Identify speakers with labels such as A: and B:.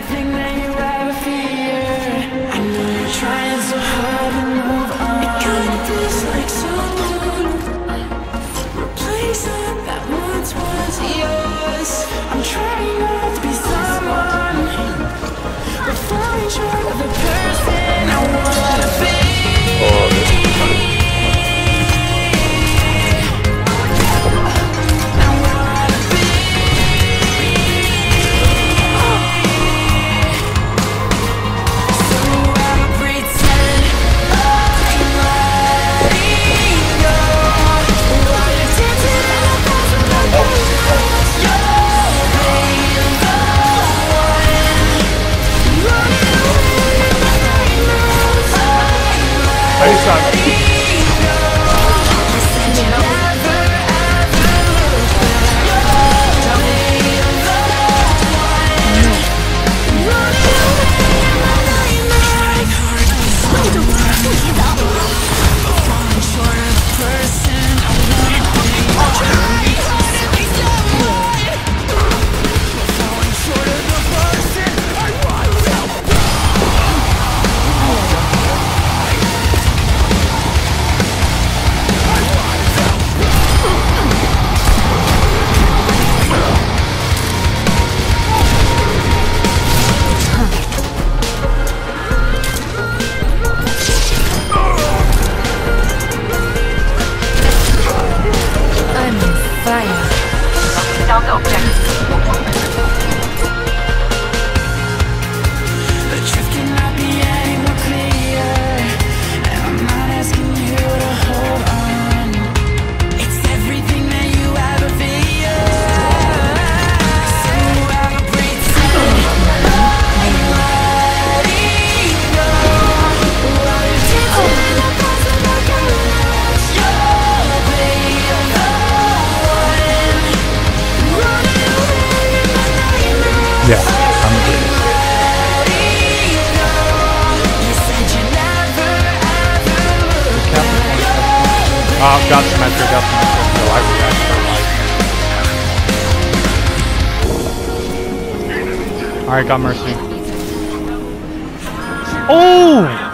A: everything that you ever feared. I know you're trying so hard to move on. It kinda feels like someone replacing that once was yours. I'm trying not to be someone, but falling short of the person I wanna be.
B: Yeah, I'm good. Got symmetric, so I react for life. Alright, got mercy. Oh!